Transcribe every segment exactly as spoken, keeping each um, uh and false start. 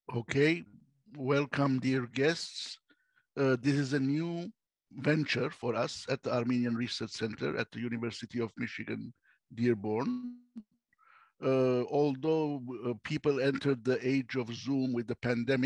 Okay, welcome, dear guests. Uh, this is a new venture for us at the Armenian Research Center at the University of Michigan-Dearborn. Uh, although uh, people entered the age of Zoom with the pandemic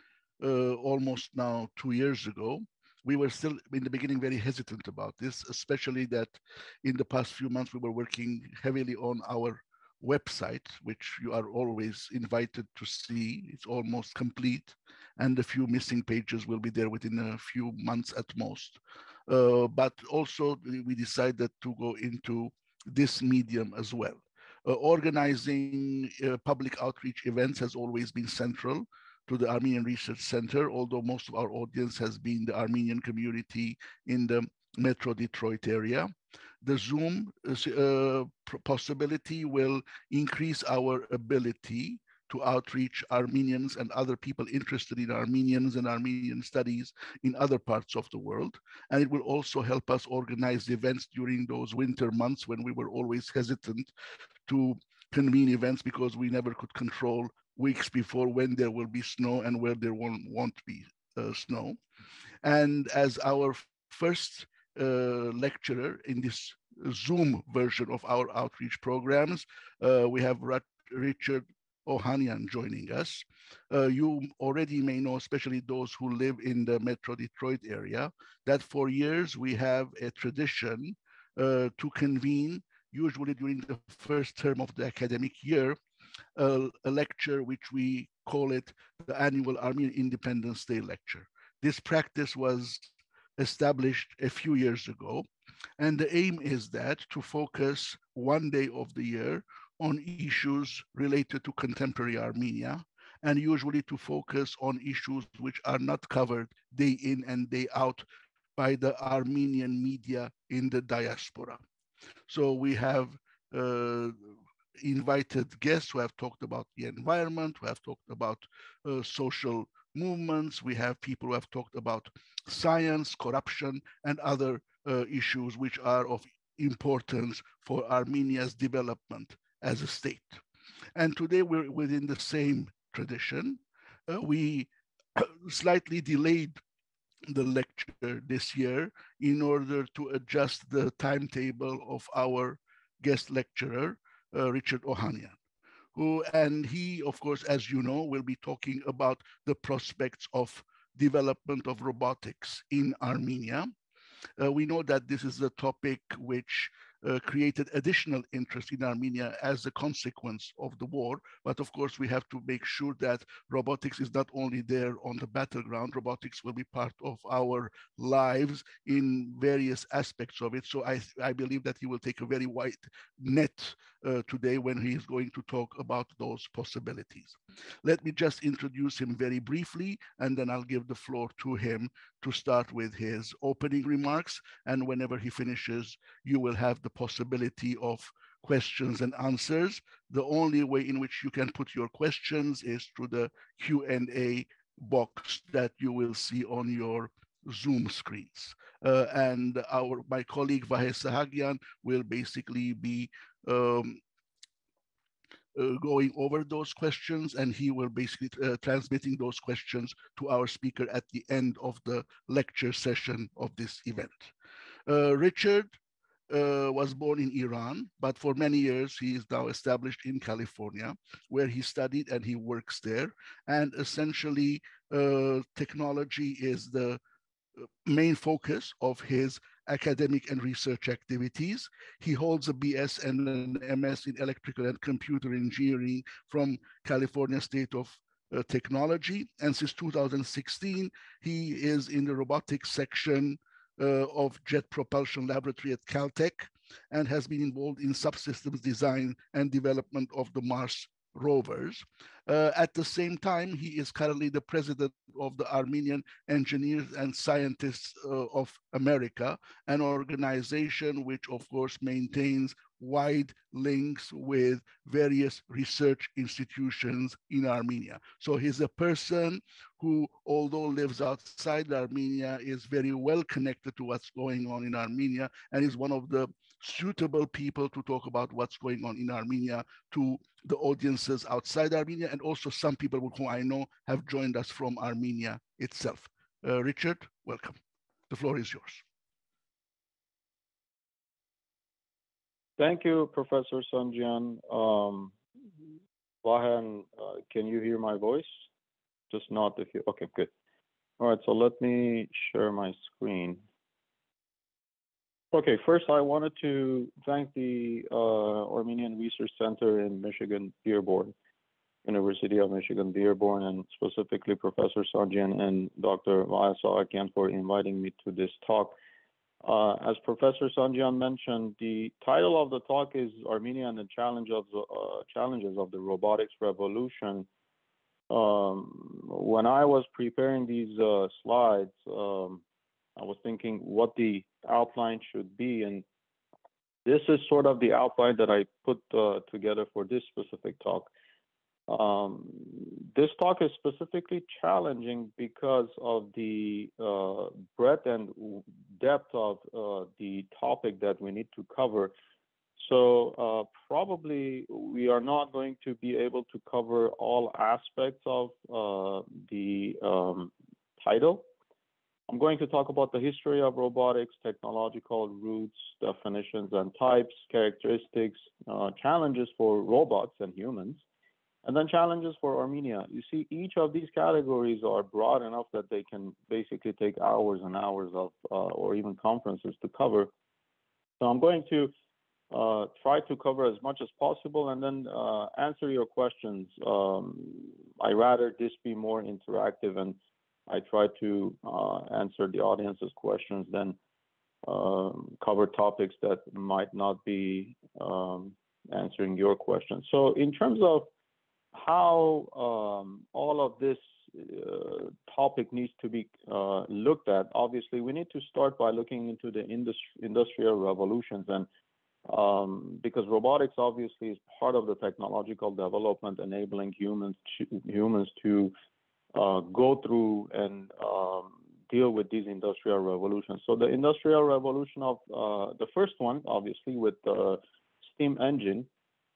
uh, almost now two years ago, we were still in the beginning very hesitant about this, especially that in the past few months we were working heavily on our website, which you are always invited to see. It's almost complete, and a few missing pages will be there within a few months at most. Uh, but also, we decided to go into this medium as well. Uh, organizing uh, public outreach events has always been central to the Armenian Research Center, although most of our audience has been the Armenian community in the Metro Detroit area. The Zoom uh, possibility will increase our ability to outreach Armenians and other people interested in Armenians and Armenian studies in other parts of the world. And it will also help us organize events during those winter months when we were always hesitant to convene events because we never could control weeks before when there will be snow and where there won't, won't be uh, snow. And as our first uh, lecturer in this Zoom version of our outreach programs, uh, we have Richard Ohanian joining us. Uh, you already may know, especially those who live in the Metro Detroit area, that for years we have a tradition uh, to convene, usually during the first term of the academic year, a, a lecture which we call it the annual Armenian Independence Day lecture. This practice was established a few years ago, and the aim is that to focus one day of the year on issues related to contemporary Armenia, and usually to focus on issues which are not covered day in and day out by the Armenian media in the diaspora. So we have uh, invited guests who have talked about the environment, who have talked about uh, social movements. We have people who have talked about science, corruption, and other uh, issues which are of importance for Armenia's development as a state. And today we're within the same tradition. Uh, we slightly delayed the lecture this year in order to adjust the timetable of our guest lecturer, uh, Richard Ohanian, who, and he, of course, as you know, will be talking about the prospects of development of robotics in Armenia. Uh, we know that this is a topic which uh, created additional interest in Armenia as a consequence of the war. But of course, we have to make sure that robotics is not only there on the battleground, robotics will be part of our lives in various aspects of it. So I, I believe that he will take a very wide net uh, today when he is going to talk about those possibilities. Let me just introduce him very briefly, and then I'll give the floor to him to start with his opening remarks. And whenever he finishes, you will have the possibility of questions and answers. The only way in which you can put your questions is through the Q and A box that you will see on your Zoom screens. Uh, and our my colleague Vahe Sahagian will basically be um, uh, going over those questions, and he will basically uh, transmitting those questions to our speaker at the end of the lecture session of this event. Uh, Richard uh, was born in Iran, but for many years he is now established in California, where he studied and he works there. And essentially, uh, technology is the main focus of his academic and research activities. He holds a B S and an M S in electrical and computer engineering from California State of uh, Technology. And since two thousand sixteen, he is in the robotics section uh, of Jet Propulsion Laboratory at Caltech and has been involved in subsystems design and development of the Mars rovers. Uh, at the same time, he is currently the president of the Armenian Engineers and Scientists uh, of America, an organization which, of course, maintains wide links with various research institutions in Armenia. So he's a person who, although lives outside Armenia, is very well connected to what's going on in Armenia and is one of the suitable people to talk about what's going on in Armenia to the audiences outside Armenia, and also some people who I know have joined us from Armenia itself. Uh, Richard, welcome. The floor is yours. Thank you, Professor Sanjian. Um, Vahan, uh, can you hear my voice? Just not if you, okay, good. All right, so let me share my screen. Okay, first I wanted to thank the uh, Armenian Research Center in Michigan-Dearborn, University of Michigan-Dearborn, and specifically Professor Sanjian and Doctor Vaasa again for inviting me to this talk. Uh, as Professor Sanjian mentioned, the title of the talk is Armenia and the challenge of the, uh, challenges of the robotics revolution. Um, when I was preparing these uh, slides, um, I was thinking what the outline should be, and this is sort of the outline that I put uh, together for this specific talk. Um, this talk is specifically challenging because of the uh, breadth and depth of uh, the topic that we need to cover. So uh, probably we are not going to be able to cover all aspects of uh, the um, title. I'm going to talk about the history of robotics, technological roots, definitions and types, characteristics, uh, challenges for robots and humans, and then challenges for Armenia. You see, each of these categories are broad enough that they can basically take hours and hours of, uh, or even conferences to cover. So I'm going to uh, try to cover as much as possible and then uh, answer your questions. Um, I rather this be more interactive, and I try to uh, answer the audience's questions than um, cover topics that might not be um, answering your questions. So in terms of how um, all of this uh, topic needs to be uh, looked at, obviously we need to start by looking into the industri industrial revolutions, and um, because robotics obviously is part of the technological development enabling humans to, humans to uh, go through and um, deal with these industrial revolutions. So the industrial revolution of uh, the first one, obviously with the steam engine,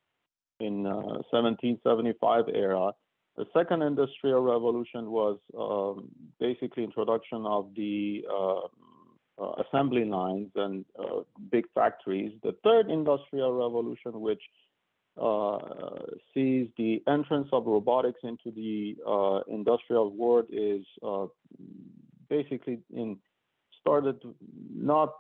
in uh, seventeen seventy-five era. The second industrial revolution was um, basically introduction of the uh, uh, assembly lines and uh, big factories. The third industrial revolution, which uh, sees the entrance of robotics into the uh, industrial world, is uh, basically in started not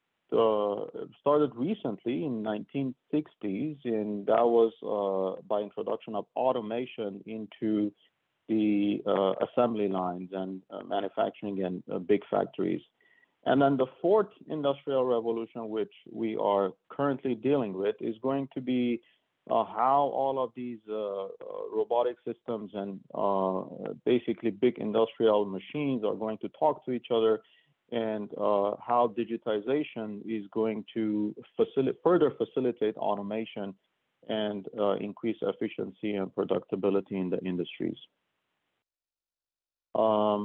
Uh, started recently in nineteen sixties, and that was uh, by introduction of automation into the uh, assembly lines and uh, manufacturing and uh, big factories. And then the fourth industrial revolution, which we are currently dealing with, is going to be uh, how all of these uh, uh, robotic systems and uh, basically big industrial machines are going to talk to each other, and uh, how digitization is going to facilitate, further facilitate automation and uh, increase efficiency and productivity in the industries. Um,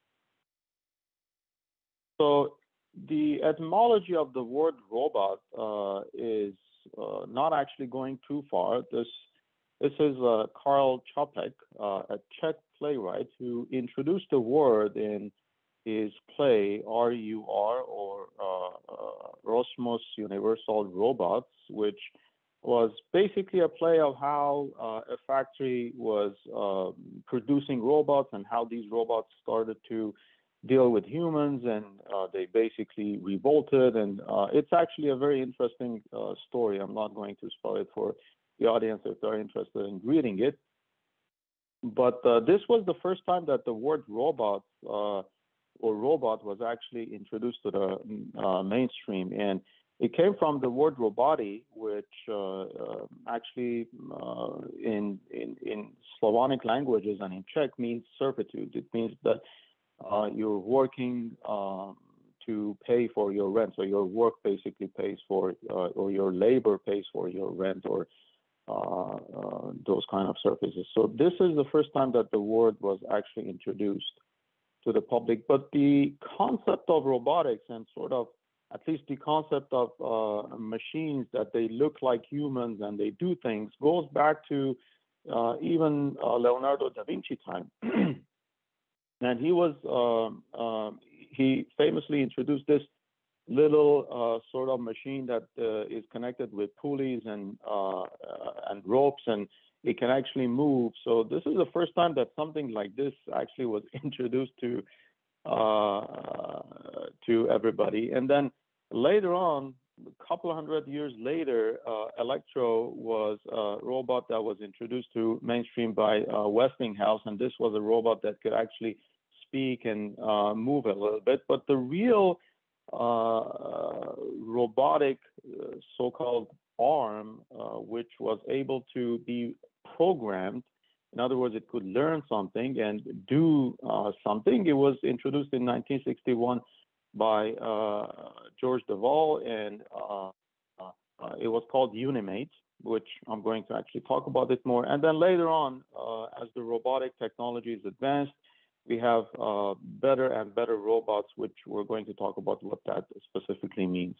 so the etymology of the word robot uh, is uh, not actually going too far. This, this is uh, Karl Čapek, uh, a Czech playwright who introduced the word in his play R U R, or uh, uh, Rosmos Universal Robots, which was basically a play of how uh, a factory was uh, producing robots and how these robots started to deal with humans, and uh, they basically revolted. And uh, it's actually a very interesting uh, story. I'm not going to spoil it for the audience if they're interested in reading it. But uh, this was the first time that the word robot uh, or robot was actually introduced to the uh, mainstream, and it came from the word roboti, which uh, uh, actually uh, in, in in Slavonic languages and in Czech means servitude. It means that uh, you're working um, to pay for your rent, so your work basically pays for, uh, or your labor pays for your rent, or uh, uh, those kind of services. So this is the first time that the word was actually introduced to the public. But the concept of robotics and sort of at least the concept of uh, machines that they look like humans and they do things goes back to uh, even uh, Leonardo da Vinci time. And he was, uh, uh, he famously introduced this little uh, sort of machine that uh, is connected with pulleys and uh, uh, and ropes, and it can actually move. So this is the first time that something like this actually was introduced to uh, to everybody. And then later on, a couple of hundred years later, uh, Electro was a robot that was introduced to mainstream by uh, Westinghouse, and this was a robot that could actually speak and uh, move a little bit. But the real uh, robotic uh, so-called arm, uh, which was able to be programmed, in other words, it could learn something and do uh, something. It was introduced in nineteen sixty-one by uh, George Devol, and uh, uh, it was called Unimate, which I'm going to actually talk about it more. And then later on, uh, as the robotic technology is advanced, we have uh, better and better robots, which we're going to talk about what that specifically means.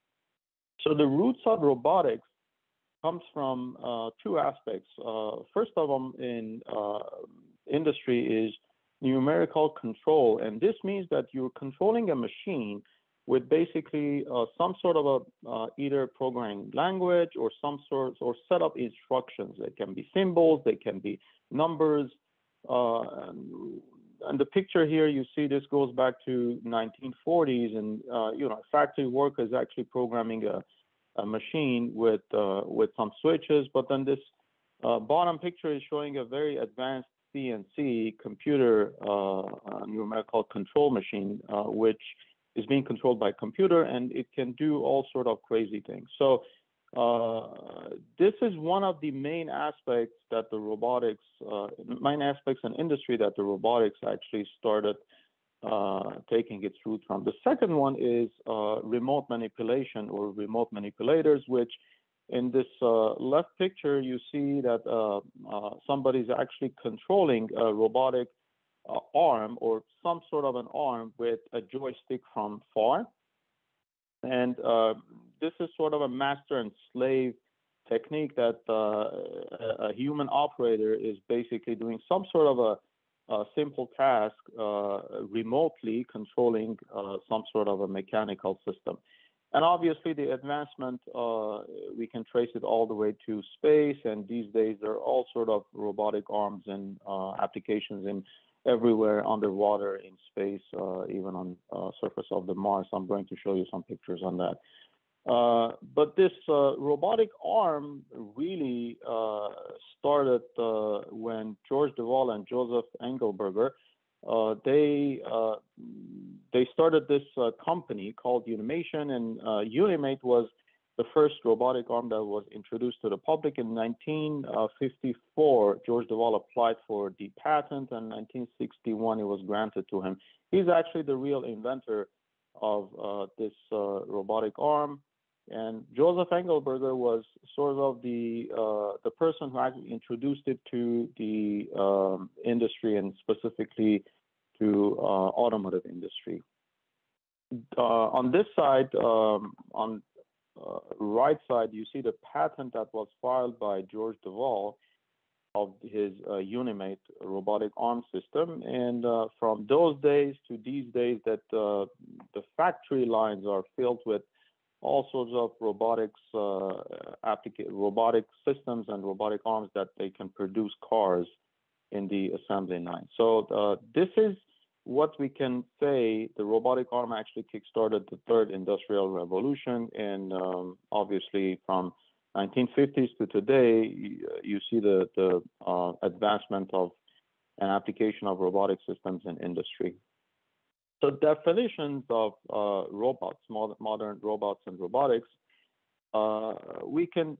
So the roots of robotics comes from uh, two aspects. Uh, first of them in uh, industry is numerical control, and this means that you're controlling a machine with basically uh, some sort of a uh, either programming language or some sort or set of instructions. They can be symbols, they can be numbers. Uh, and, and the picture here, you see this goes back to nineteen forties, and uh, you know, factory workers actually programming a, a machine with uh, with some switches. But then this uh, bottom picture is showing a very advanced C N C computer uh, uh, numerical control machine, uh, which is being controlled by computer, and it can do all sort of crazy things. So uh, this is one of the main aspects that the robotics, uh, main aspects in industry that the robotics actually started uh, taking its root from. The second one is uh, remote manipulation or remote manipulators, which in this uh, left picture, you see that uh, uh, somebody's actually controlling a robotic uh, arm or some sort of an arm with a joystick from far. And uh, this is sort of a master and slave technique that uh, a human operator is basically doing some sort of a, a simple task uh, remotely controlling uh, some sort of a mechanical system. And obviously the advancement, uh, we can trace it all the way to space. And these days there are all sort of robotic arms and uh, applications in everywhere underwater, in space, uh, even on uh, surface of the Mars. I'm going to show you some pictures on that. Uh, but this uh, robotic arm really uh, started uh, when George Devol and Joseph Engelberger, uh, they uh, they started this uh, company called Unimation, and uh, Unimate was the first robotic arm that was introduced to the public in nineteen fifty-four. George Devol applied for the patent, and in nineteen sixty-one it was granted to him. He's actually the real inventor of uh, this uh, robotic arm. And Joseph Engelberger was sort of the uh, the person who actually introduced it to the um, industry, and specifically to uh, automotive industry. Uh, on this side, um, on uh, right side, you see the patent that was filed by George Devol of his uh, Unimate robotic arm system. And uh, from those days to these days, that uh, the factory lines are filled with all sorts of robotics, uh, applica- robotic systems and robotic arms that they can produce cars in the assembly line. So uh, this is what we can say the robotic arm actually kickstarted the third industrial revolution. And um, obviously from nineteen fifties to today, you, you see the, the uh, advancement of an application of robotic systems in industry. So definitions of uh, robots, mod modern robots and robotics, uh, we can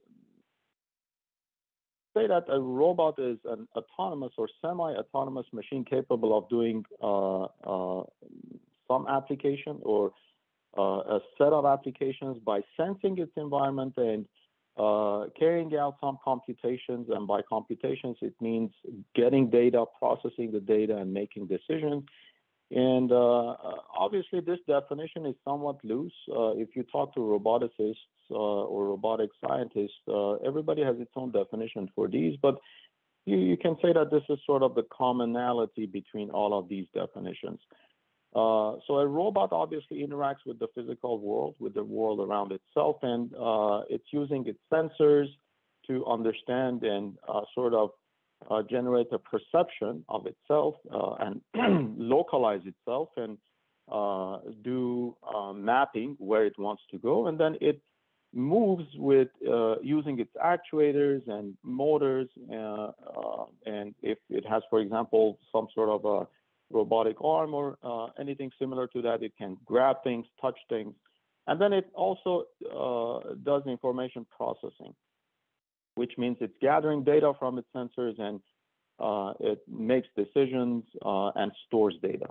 say that a robot is an autonomous or semi-autonomous machine capable of doing uh, uh, some application or uh, a set of applications by sensing its environment and uh, carrying out some computations. And by computations, it means getting data, processing the data, and making decisions. And uh, obviously, this definition is somewhat loose. Uh, if you talk to roboticists uh, or robotic scientists, uh, everybody has its own definition for these, but you, you can say that this is sort of the commonality between all of these definitions. Uh, so a robot obviously interacts with the physical world, with the world around itself, and uh, it's using its sensors to understand and uh, sort of uh, generate a perception of itself uh, and localize itself and uh, do uh, mapping where it wants to go. And then it moves with uh, using its actuators and motors. Uh, uh, and if it has, for example, some sort of a robotic arm or uh, anything similar to that, it can grab things, touch things. And then it also uh, does information processing, which means it's gathering data from its sensors and uh, it makes decisions uh, and stores data.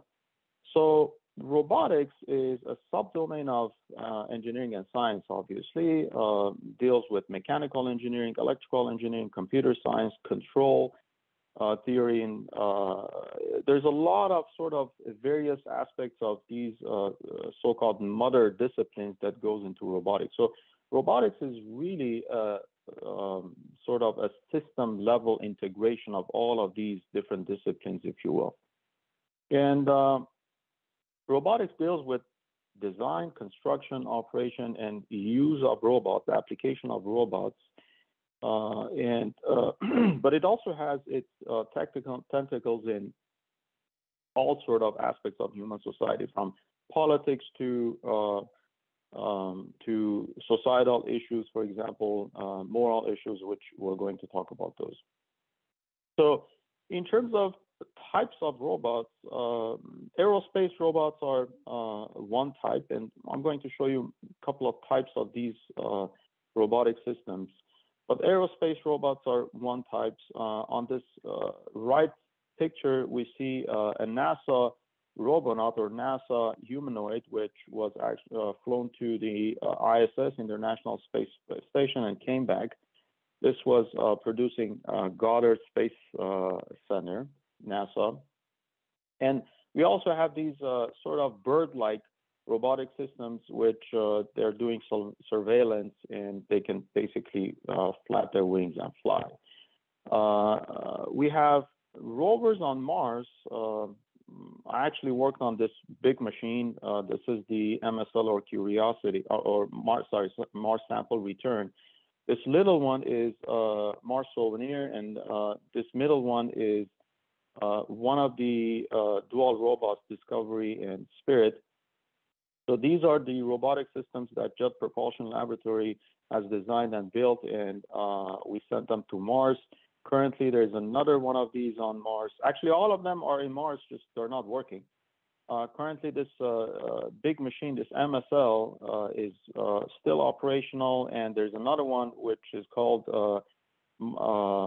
So robotics is a subdomain of uh, engineering and science, obviously, uh, deals with mechanical engineering, electrical engineering, computer science, control uh, theory, and uh, there's a lot of sort of various aspects of these uh, so-called mother disciplines that goes into robotics. So robotics is really uh, um, sort of a system level integration of all of these different disciplines, if you will. And uh, robotics deals with design, construction, operation, and use of robots, the application of robots. Uh, and uh, but it also has its uh, technical tentacles in all sort of aspects of human society, from politics to uh, um, to societal issues, for example, uh, moral issues, which we're going to talk about those. So, in terms of types of robots, uh, aerospace robots are uh, one type, and I'm going to show you a couple of types of these uh, robotic systems. But aerospace robots are one type. Uh, on this uh, right picture, we see uh, a NASA robonaut or NASA humanoid, which was actually uh, flown to the uh, I S S, International Space Station, and came back. This was uh, producing uh, Goddard Space uh, Center, NASA. And we also have these uh, sort of bird-like robotic systems, which uh, they're doing some surveillance, and they can basically uh, flap their wings and fly. Uh, we have rovers on Mars. Uh, I actually worked on this big machine. Uh, this is the M S L or Curiosity, or, or Mars, sorry, Mars Sample Return. This little one is uh, Mars Souvenir, and uh, this middle one is uh, one of the uh, dual robots, Discovery and Spirit. So these are the robotic systems that Jet Propulsion Laboratory has designed and built, and uh, we sent them to Mars. Currently, there's another one of these on Mars. Actually, all of them are in Mars, just they're not working. Uh, currently, this uh, uh, big machine, this M S L, uh, is uh, still operational, and there's another one which is called uh, uh,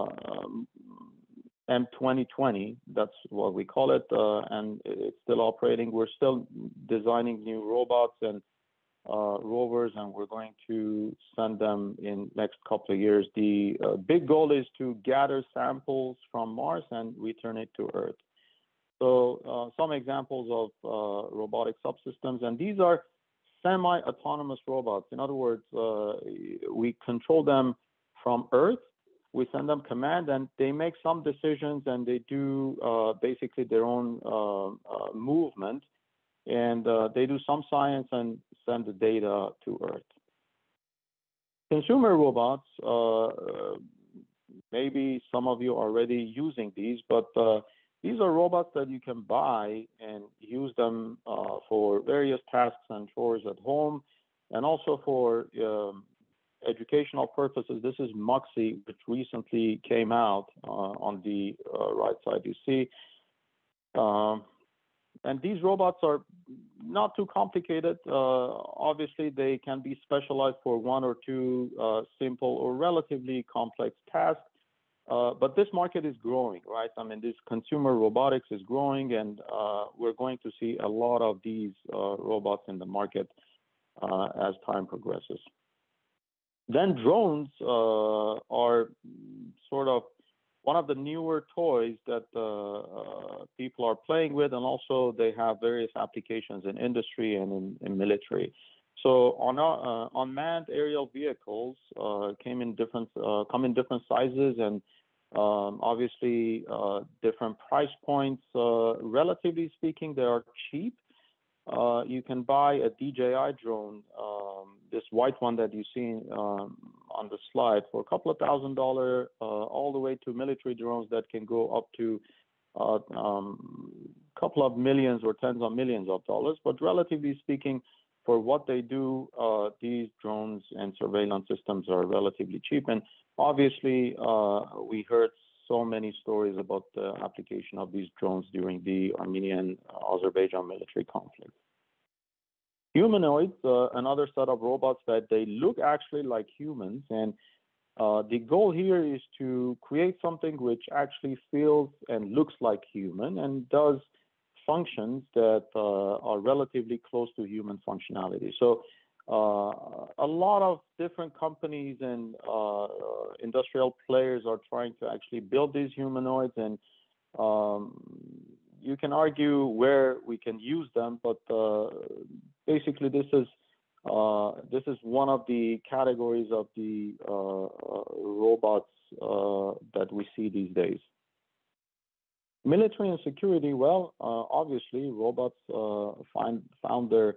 M twenty twenty. That's what we call it, uh, and it's still operating. We're still designing new robots and uh, rovers, and we're going to send them in next couple of years. The uh, big goal is to gather samples from Mars and return it to Earth. So uh, some examples of uh, robotic subsystems, and these are semi-autonomous robots. In other words, uh, we control them from Earth. We send them command, and they make some decisions, and they do uh, basically their own uh, uh, movement, and uh, they do some science and send the data to Earth. Consumer robots, uh, maybe some of you are already using these, but uh, these are robots that you can buy and use them uh, for various tasks and chores at home, and also for um, educational purposes. This is Muxi, which recently came out uh, on the uh, right side, you see. Um, and these robots are not too complicated. Uh, obviously, they can be specialized for one or two uh, simple or relatively complex tasks. Uh, but this market is growing, right? I mean, this consumer robotics is growing, and uh, we're going to see a lot of these uh, robots in the market uh, as time progresses. Then drones uh, are sort of one of the newer toys that uh, uh, people are playing with, and also they have various applications in industry and in, in military. So on uh, unmanned aerial vehicles uh, came in different uh, come in different sizes and um, obviously uh, different price points. Uh, relatively speaking, they are cheap. Uh, you can buy a D J I drone, um, this white one that you see um, on the slide, for a couple of thousand dollars, uh, all the way to military drones that can go up to a uh, um, couple of millions or tens of millions of dollars. But relatively speaking, for what they do, uh, these drones and surveillance systems are relatively cheap. And obviously, uh, we heard so many stories about the application of these drones during the Armenian-Azerbaijan military conflict. Humanoids, uh, another set of robots that they look actually like humans. And uh, the goal here is to create something which actually feels and looks like human and does functions that uh, are relatively close to human functionality. So uh, a lot of different companies and uh, industrial players are trying to actually build these humanoids, and um, you can argue where we can use them, but uh, basically this is uh, this is one of the categories of the uh, uh, robots uh, that we see these days. Military and security, well, uh, obviously robots uh, find found their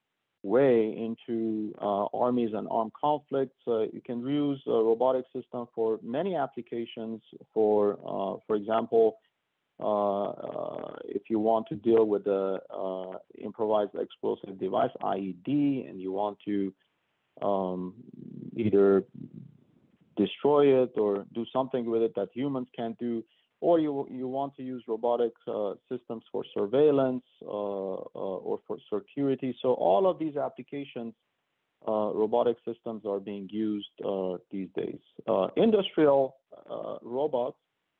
way into uh, armies and armed conflicts. Uh, you can use a robotic system for many applications. For, uh, for example, uh, uh, if you want to deal with the uh, improvised explosive device, I E D, and you want to um, either destroy it or do something with it that humans can't do, or you you want to use robotic uh, systems for surveillance uh, uh, or for security. So all of these applications, uh, robotic systems are being used uh, these days. Uh, industrial uh, robots.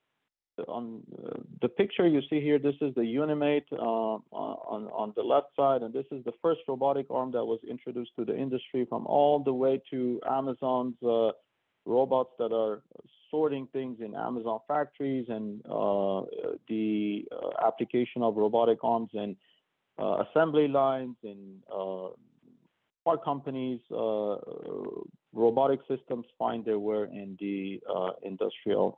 On uh, the picture you see here, this is the Unimate uh, on on the left side, and this is the first robotic arm that was introduced to the industry, from all the way to Amazon's uh, robots that are sorting things in Amazon factories, and uh, the uh, application of robotic arms in uh, assembly lines, in uh, car companies. Uh, robotic systems find their way in the uh, industrial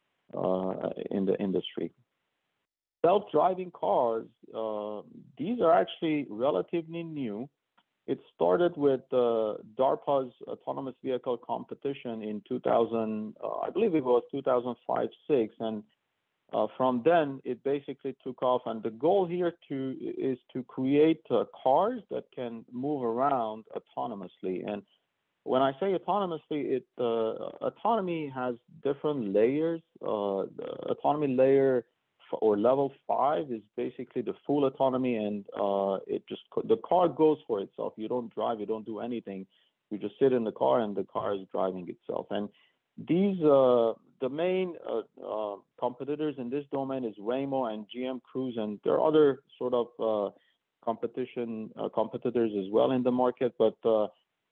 uh, in the industry. Self-driving cars, uh, these are actually relatively new. It started with uh, DARPA's autonomous vehicle competition in two thousand, uh, I believe it was two thousand five six, and uh, from then it basically took off. And the goal here to is to create uh, cars that can move around autonomously. And when I say autonomously, it uh, autonomy has different layers. Uh, the autonomy layer or level five is basically the full autonomy, and uh, it just the car goes for itself. You don't drive, you don't do anything. You just sit in the car, and the car is driving itself. And these uh, the main uh, uh, competitors in this domain is Waymo and G M Cruise, and there are other sort of uh, competition uh, competitors as well in the market, but uh,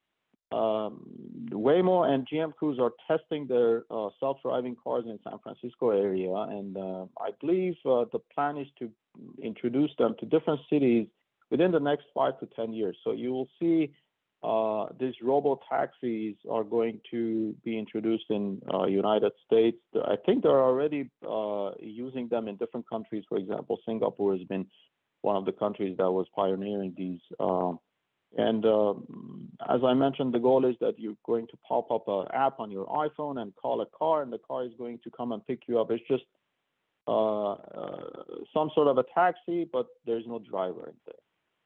Um, Waymo and G M Cruise are testing their uh, self-driving cars in San Francisco area, and uh, I believe uh, the plan is to introduce them to different cities within the next five to ten years. So you will see uh, these robo taxis are going to be introduced in uh, United States. I think they're already uh, using them in different countries. For example, Singapore has been one of the countries that was pioneering these. Um, And uh, as I mentioned, the goal is that you're going to pop up an app on your iPhone and call a car, and the car is going to come and pick you up. It's just uh, uh, some sort of a taxi, but there's no driver in there.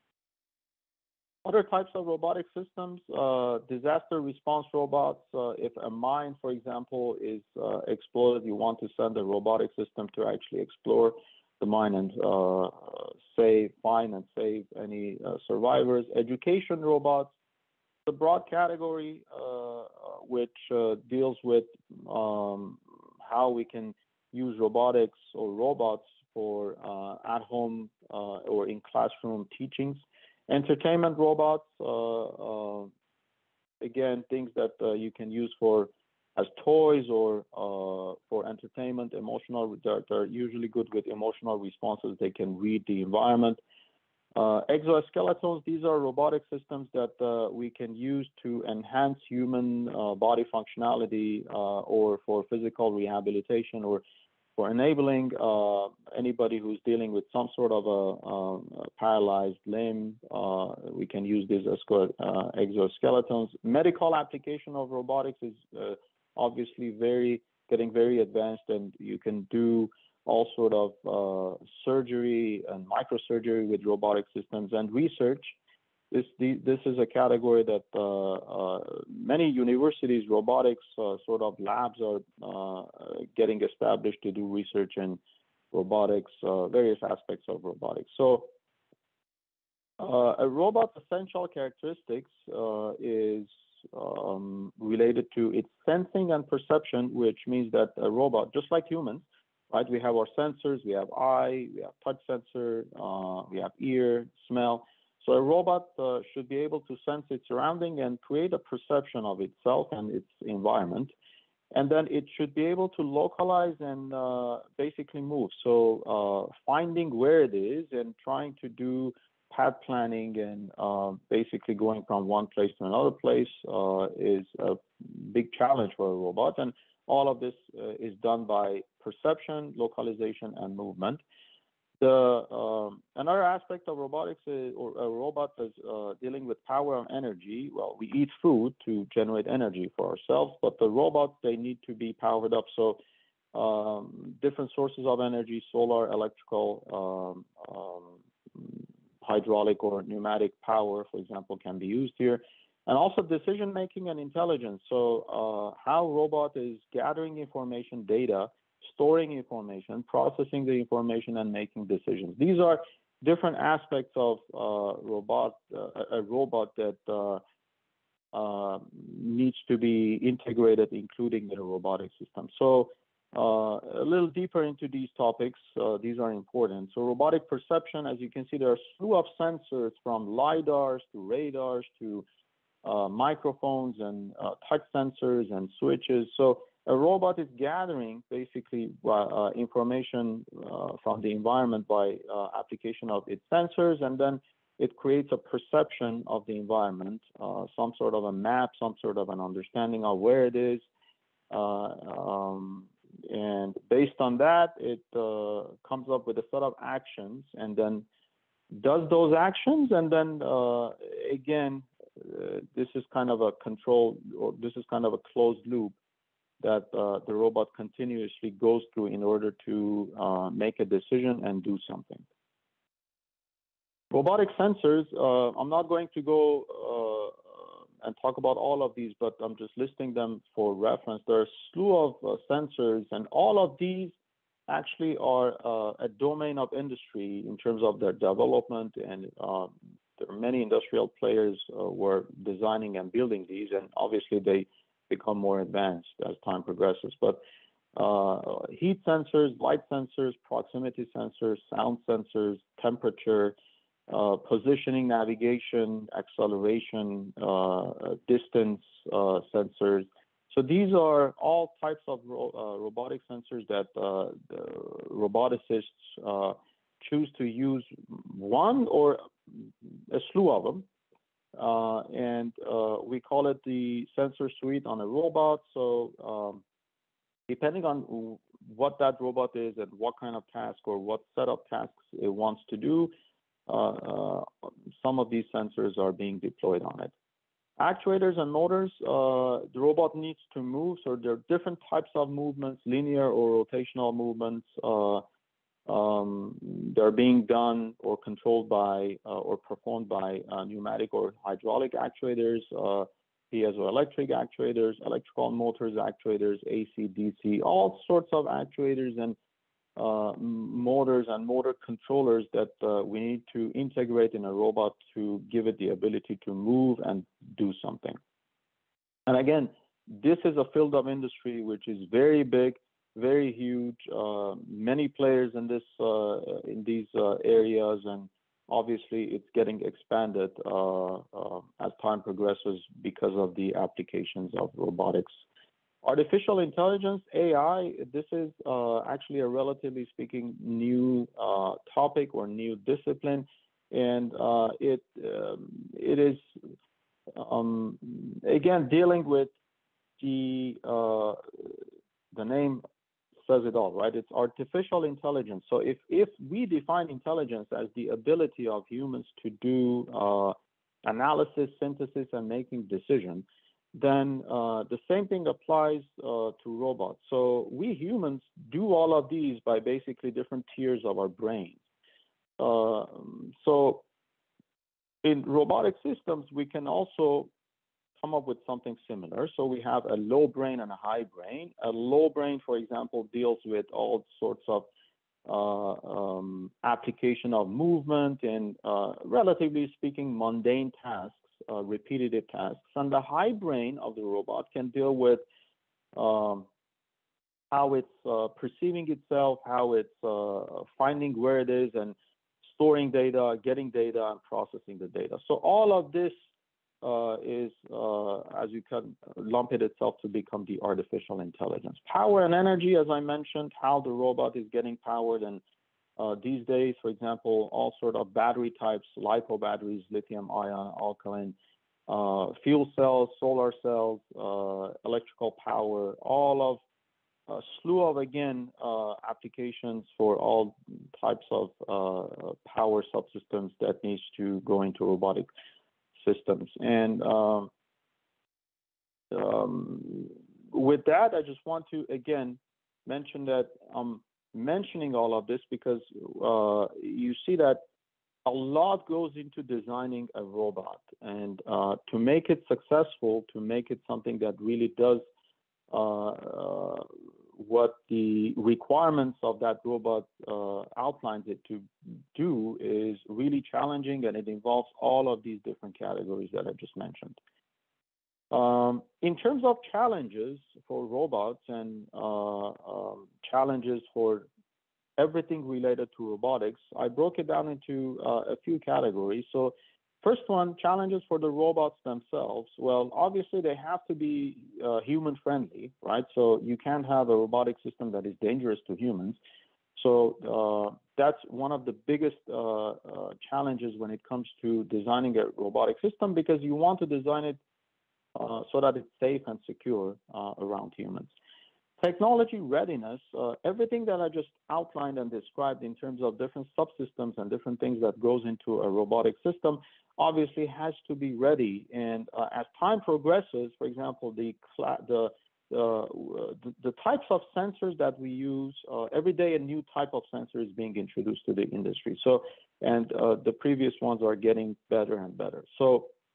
Other types of robotic systems, uh, disaster response robots. Uh, if a mine, for example, is uh, exploded, you want to send a robotic system to actually explore the mine and uh, save, find and save any uh, survivors. Education robots, the broad category uh, which uh, deals with um, how we can use robotics or robots for uh, at-home uh, or in classroom teachings. Entertainment robots, uh, uh, again, things that uh, you can use for as toys or uh, for entertainment, emotional. They're, they're usually good with emotional responses. They can read the environment. Uh, exoskeletons, these are robotic systems that uh, we can use to enhance human uh, body functionality uh, or for physical rehabilitation or for enabling uh, anybody who's dealing with some sort of a, um, a paralyzed limb. Uh, we can use these uh, exoskeletons. Medical application of robotics is uh, obviously very getting very advanced, and you can do all sort of uh, surgery and microsurgery with robotic systems and research. This, the, this is a category that uh, uh, many universities, robotics uh, sort of labs are uh, getting established to do research in robotics, uh, various aspects of robotics. So uh, a robot's essential characteristics uh, is um, related to its sensing and perception, which means that a robot, just like humans, right? We have our sensors, we have eye, we have touch sensor, uh, we have ear, smell. So a robot uh, should be able to sense its surrounding and create a perception of itself and its environment. And then it should be able to localize and uh, basically move. So uh, finding where it is and trying to do path planning and uh, basically going from one place to another place uh, is a big challenge for a robot. And all of this uh, is done by perception, localization, and movement. The um, another aspect of robotics is, or a robot is uh, dealing with power and energy. Well, we eat food to generate energy for ourselves, but the robots, they need to be powered up. So um, different sources of energy, solar, electrical, um, um, hydraulic or pneumatic power, for example, can be used here. And also decision making and intelligence. So uh, how robot is gathering information, data, storing information, processing the information, and making decisions. These are different aspects of uh, robot, uh, a robot that uh, uh, needs to be integrated, including the robotic system. So uh, a little deeper into these topics, uh, these are important. So robotic perception, as you can see, there are a slew of sensors from LiDARs to radars to uh, microphones and uh, touch sensors and switches. So a robot is gathering basically uh, information uh, from the environment by uh, application of its sensors, and then it creates a perception of the environment, uh, some sort of a map, some sort of an understanding of where it is. Uh, um, and based on that, it uh, comes up with a set of actions and then does those actions. And then uh, again, uh, this is kind of a control, or this is kind of a closed loop that uh, the robot continuously goes through in order to uh, make a decision and do something. Robotic sensors, uh, I'm not going to go uh, and talk about all of these, but I'm just listing them for reference. There are a slew of uh, sensors, and all of these actually are uh, a domain of industry in terms of their development, and um, there are many industrial players uh, who are designing and building these, and obviously they become more advanced as time progresses. But uh, heat sensors, light sensors, proximity sensors, sound sensors, temperature, uh, positioning, navigation, acceleration, uh, distance uh, sensors. So these are all types of ro uh, robotic sensors that uh, the roboticists uh, choose to use one or a slew of them. Uh, and uh, we call it the sensor suite on a robot. So um, depending on what that robot is and what kind of task or what set of tasks it wants to do, uh, uh, some of these sensors are being deployed on it. Actuators and motors, uh, the robot needs to move. So there are different types of movements, linear or rotational movements. Uh, Um, they're being done or controlled by uh, or performed by uh, pneumatic or hydraulic actuators, uh, piezoelectric actuators, electrical motors actuators, A C, D C, all sorts of actuators and uh, motors and motor controllers that uh, we need to integrate in a robot to give it the ability to move and do something. And again, this is a field of industry which is very big, very huge, uh, many players in this uh, in these uh, areas, and obviously it's getting expanded uh, uh, as time progresses because of the applications of robotics Artificial intelligence, A I, this is uh, actually a relatively speaking new uh, topic or new discipline, and uh, it um, it is um, again dealing with the uh, the name says it all, right? It's artificial intelligence. So if if we define intelligence as the ability of humans to do uh, analysis, synthesis, and making decisions, then uh, the same thing applies uh, to robots. So we humans do all of these by basically different tiers of our brains. Uh, so in robotic systems, we can also come up with something similar. So we have a low brain and a high brain. A low brain, for example, deals with all sorts of uh, um, application of movement and uh, relatively speaking, mundane tasks. Uh, repetitive tasks, and the high brain of the robot can deal with um, how it's uh, perceiving itself, how it's uh, finding where it is, and storing data, getting data, and processing the data. So all of this uh, is, uh, as you can lump it itself to become the artificial intelligence. Power and energy, as I mentioned, how the robot is getting powered, and Uh, these days, for example, all sort of battery types, lipo batteries, lithium ion, alkaline, uh, fuel cells, solar cells, uh, electrical power, all of a slew of, again, uh, applications for all types of uh, power subsystems that needs to go into robotic systems. And um, um, with that, I just want to, again, mention that um, mentioning all of this because uh, you see that a lot goes into designing a robot, and uh, to make it successful, to make it something that really does uh, uh, what the requirements of that robot uh, outlines it to do is really challenging, and it involves all of these different categories that I just mentioned. Um, in terms of challenges for robots and uh, um, challenges for everything related to robotics, I broke it down into uh, a few categories. So first one, challenges for the robots themselves. Well, obviously they have to be uh, human friendly, right? So you can't have a robotic system that is dangerous to humans. So uh, that's one of the biggest uh, uh, challenges when it comes to designing a robotic system, because you want to design it Uh, so that it's safe and secure uh, around humans. Technology readiness, uh, everything that I just outlined and described in terms of different subsystems and different things that goes into a robotic system obviously has to be ready. And uh, as time progresses, for example, the, the, uh, the, the types of sensors that we use, uh, every day a new type of sensor is being introduced to the industry. So, and uh, the previous ones are getting better and better. So,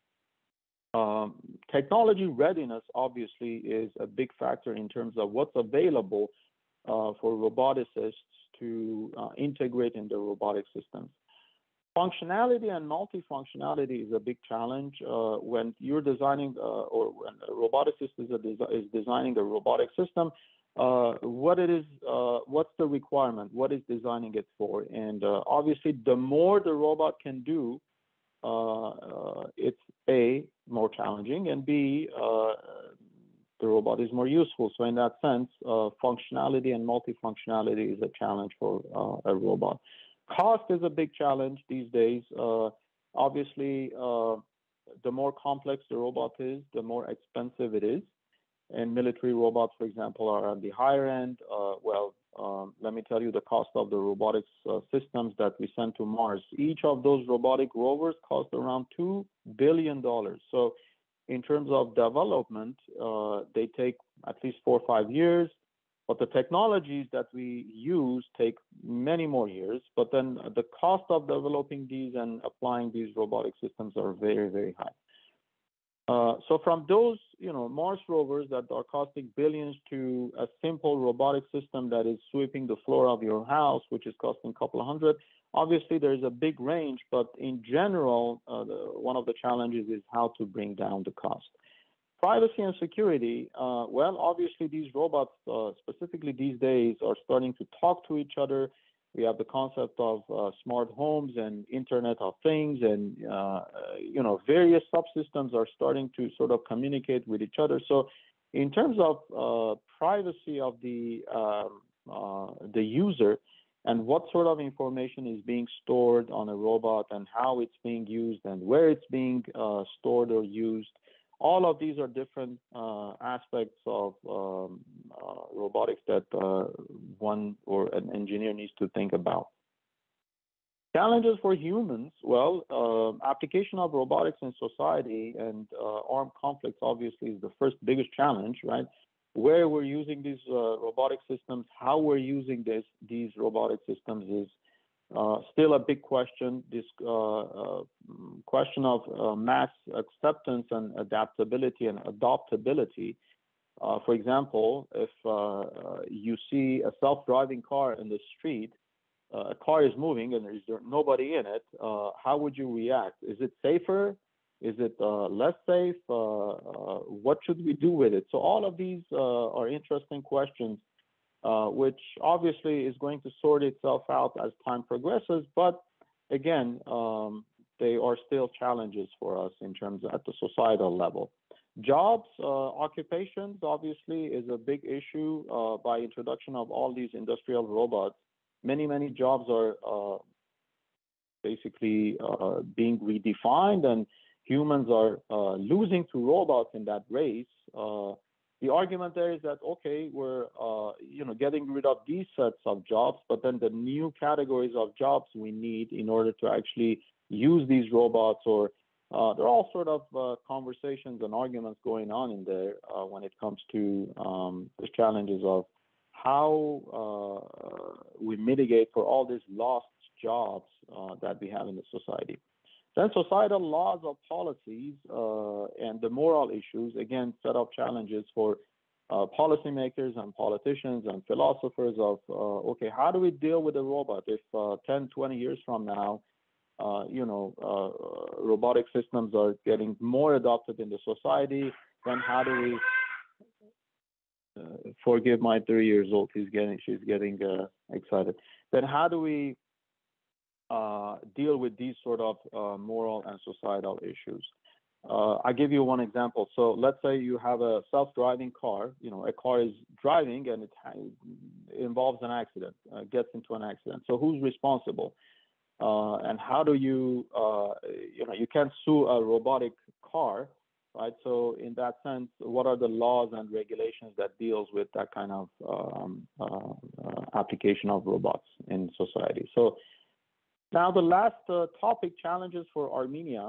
Um, technology readiness obviously is a big factor in terms of what's available uh, for roboticists to uh, integrate in their robotic systems. Functionality and multifunctionality is a big challenge uh, when you're designing uh, or when a roboticist is, a desi is designing a robotic system. Uh, what it is, uh, what's the requirement? What is designing it for? And uh, obviously, the more the robot can do, Uh, uh, it's A, more challenging, and B, uh, the robot is more useful. So in that sense, uh, functionality and multifunctionality is a challenge for uh, a robot. Cost is a big challenge these days. Uh, obviously, uh, the more complex the robot is, the more expensive it is. And military robots, for example, are at the higher end. Uh, well, Um, let me tell you the cost of the robotics uh, systems that we send to Mars. Each of those robotic rovers cost around two billion dollars. So in terms of development, uh, they take at least four or five years, but the technologies that we use take many more years. But then the cost of developing these and applying these robotic systems are very, very high. Uh, so from those, you know, Mars rovers that are costing billions to a simple robotic system that is sweeping the floor of your house, which is costing a couple of hundred, obviously there's a big range, but in general, uh, the, one of the challenges is how to bring down the cost. Privacy and security, uh, well, obviously these robots, uh, specifically these days, are starting to talk to each other. We have the concept of uh, smart homes and Internet of Things, and uh, you know, various subsystems are starting to sort of communicate with each other. So In terms of uh, privacy of the um, uh, the user and what sort of information is being stored on a robot and how it's being used and where it's being uh, stored or used, all of these are different uh, aspects of um, uh, robotics that uh, one or an engineer needs to think about. Challenges for humans, well, uh, application of robotics in society and uh, armed conflicts obviously is the first biggest challenge, right? Where we're using these uh, robotic systems, how we're using this, these robotic systems is uh, still a big question. This uh, uh, question of uh, mass acceptance and adaptability and adoptability. Uh, for example, if uh, you see a self-driving car in the street, Uh, a car is moving and there's nobody in it, uh, how would you react? Is it safer? Is it uh, less safe? Uh, uh, what should we do with it? So all of these uh, are interesting questions, uh, which obviously is going to sort itself out as time progresses. But again, um, they are still challenges for us in terms of at the societal level. Jobs, uh, occupations, obviously, is a big issue uh, by introduction of all these industrial robots. Many, many jobs are uh, basically uh, being redefined, and humans are uh, losing to robots in that race. Uh, the argument there is that, okay, we're uh, you know getting rid of these sets of jobs, but then the new categories of jobs we need in order to actually use these robots, or uh, there are all sort of uh, conversations and arguments going on in there uh, when it comes to um, the challenges of how uh, we mitigate for all these lost jobs uh, that we have in the society. Then societal laws of policies uh, and the moral issues, again, set up challenges for uh, policymakers and politicians and philosophers of, uh, okay, how do we deal with a robot if uh, ten, twenty years from now, uh, you know, uh, robotic systems are getting more adopted in the society, then how do we Uh, forgive my three years old. He's getting, she's getting uh, excited. Then how do we uh, deal with these sort of uh, moral and societal issues? Uh, I give you one example. So let's say you have a self-driving car. You know, a car is driving and it, it involves an accident, uh, gets into an accident. So who's responsible? Uh, and how do you, uh, you know, you can't sue a robotic car, right? So in that sense, what are the laws and regulations that deals with that kind of um, uh, uh, application of robots in society? So now the last uh, topic, challenges for Armenia.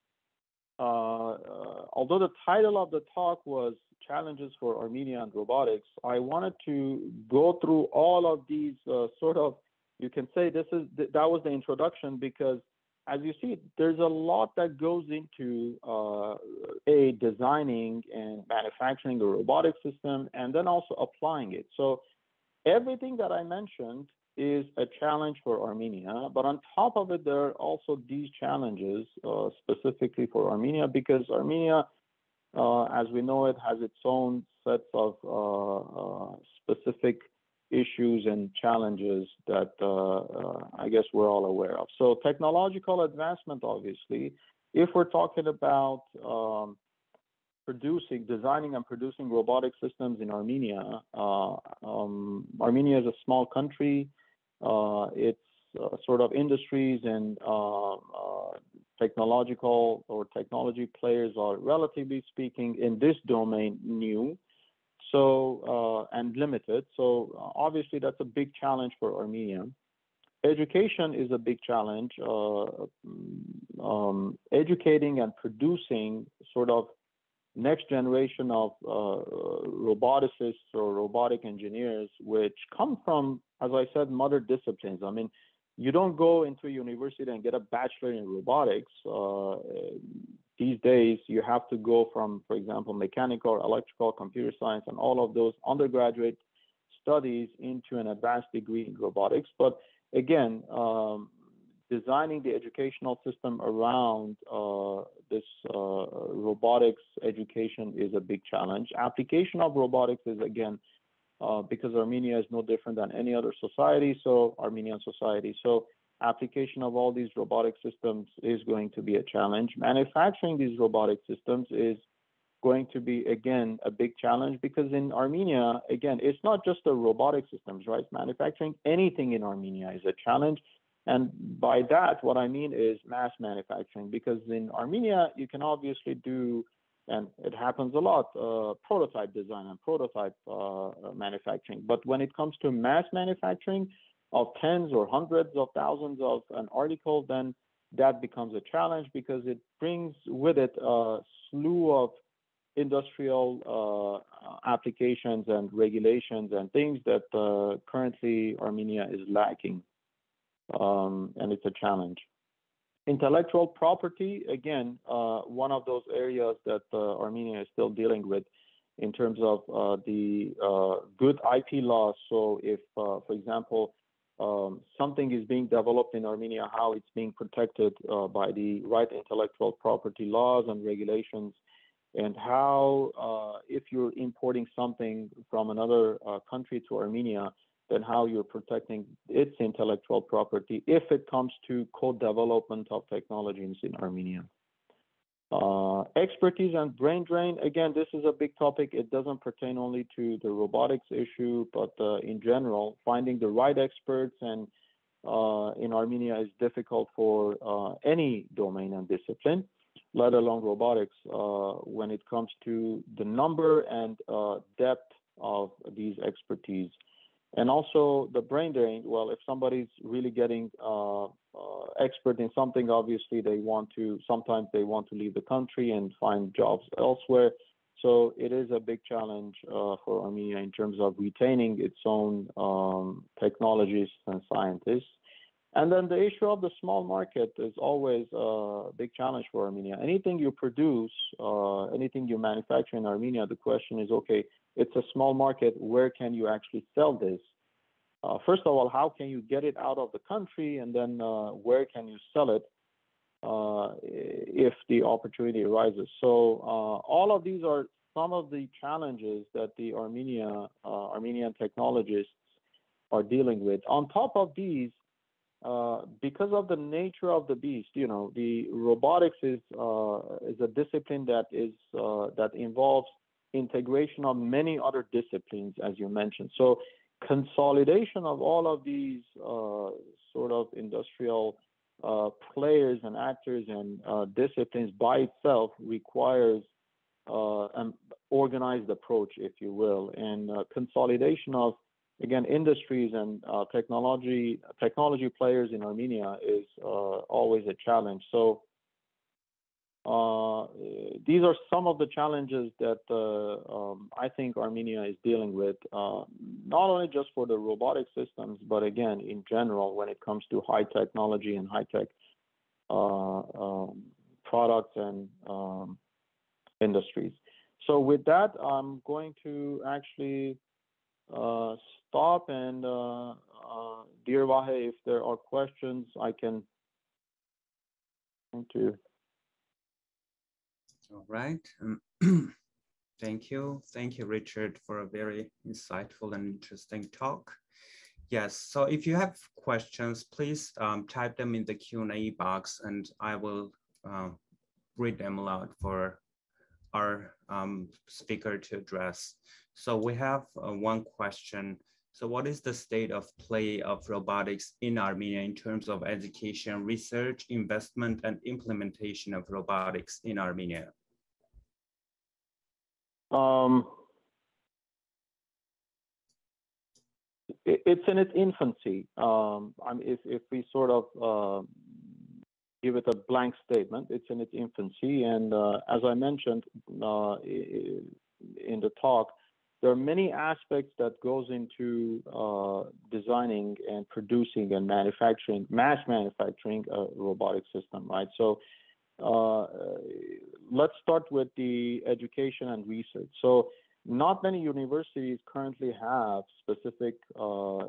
Uh, uh, although the title of the talk was challenges for Armenia and robotics, I wanted to go through all of these uh, sort of, you can say this is, that was the introduction, because as you see, there's a lot that goes into uh, a designing and manufacturing a robotic system and then also applying it. So everything that I mentioned is a challenge for Armenia, but on top of it, there are also these challenges uh, specifically for Armenia, because Armenia, uh, as we know it, has its own sets of uh, uh, specific issues and challenges that uh, uh, I guess we're all aware of. So technological advancement, obviously, if we're talking about um, producing, designing and producing robotic systems in Armenia, uh, um, Armenia is a small country. Uh, its uh, sort of industries and uh, uh, technological or technology players are, relatively speaking, in this domain new. So, uh, and limited. So uh, obviously that's a big challenge for Armenia. Education is a big challenge. Uh, um, educating and producing sort of next generation of uh, roboticists or robotic engineers, which come from, as I said, mother disciplines. I mean, you don't go into a university and get a bachelor in robotics. Uh, these days, you have to go from, for example, mechanical, electrical, computer science, and all of those undergraduate studies into an advanced degree in robotics. But again, um, designing the educational system around uh, this uh, robotics education is a big challenge. Application of robotics is, again, uh, because Armenia is no different than any other society, so Armenian society. So application of all these robotic systems is going to be a challenge. Manufacturing these robotic systems is going to be, again, a big challenge, because in Armenia, again, it's not just the robotic systems, right? Manufacturing anything in Armenia is a challenge. And by that, what I mean is mass manufacturing, because in Armenia, you can obviously do, and it happens a lot, uh, prototype design and prototype uh, manufacturing. But when it comes to mass manufacturing of tens or hundreds of thousands of an article, then that becomes a challenge, because it brings with it a slew of industrial uh, applications and regulations and things that uh, currently Armenia is lacking. Um, and it's a challenge. Intellectual property, again, uh, one of those areas that uh, Armenia is still dealing with in terms of uh, the uh, good I P laws. So if, uh, for example, um, something is being developed in Armenia, how it's being protected uh, by the right intellectual property laws and regulations, and how, uh, if you're importing something from another uh, country to Armenia, then how you're protecting its intellectual property if it comes to co-development of technologies in Armenia. Uh, expertise and brain drain, again, this is a big topic. It doesn't pertain only to the robotics issue, but uh, in general, finding the right experts and uh, in Armenia is difficult for uh, any domain and discipline, let alone robotics, uh, when it comes to the number and uh, depth of these expertise. And also the brain drain, well, if somebody's really getting uh, uh, expert in something, obviously they want to, sometimes they want to leave the country and find jobs elsewhere. So it is a big challenge uh, for Armenia in terms of retaining its own um, technologists and scientists. And then the issue of the small market is always a big challenge for Armenia. Anything you produce, uh, anything you manufacture in Armenia, the question is, okay, it's a small market, where can you actually sell this? Uh, first of all, how can you get it out of the country, and then uh, where can you sell it uh, if the opportunity arises? So uh, all of these are some of the challenges that the Armenia, uh, Armenian technologists are dealing with. On top of these, uh, because of the nature of the beast, you know, the robotics is uh, is a discipline that is uh, that involves integration of many other disciplines, as you mentioned. So consolidation of all of these uh, sort of industrial uh, players and actors and uh, disciplines by itself requires uh, an organized approach, if you will, and uh, consolidation of, again, industries and uh, technology technology players in Armenia is uh, always a challenge. So Uh, these are some of the challenges that uh, um, I think Armenia is dealing with, uh, not only just for the robotic systems, but again, in general, when it comes to high technology and high tech uh, um, products and um, industries. So with that, I'm going to actually uh, stop, and uh, uh, dear Vahe, if there are questions, I can thank you. All right. Um, thank you. Thank you, Richard, for a very insightful and interesting talk. Yes, so if you have questions, please um, type them in the Q and A box, and I will uh, read them aloud for our um, speaker to address. So we have uh, one question. So what is the state of play of robotics in Armenia in terms of education, research, investment, and implementation of robotics in Armenia? Um, it, it's in its infancy. Um, I mean, if, if we sort of uh, give it a blank statement, it's in its infancy. And uh, as I mentioned uh, in the talk, there are many aspects that goes into uh, designing and producing and manufacturing, mass manufacturing a robotic system, right? So uh, let's start with the education and research. So not many universities currently have specific uh,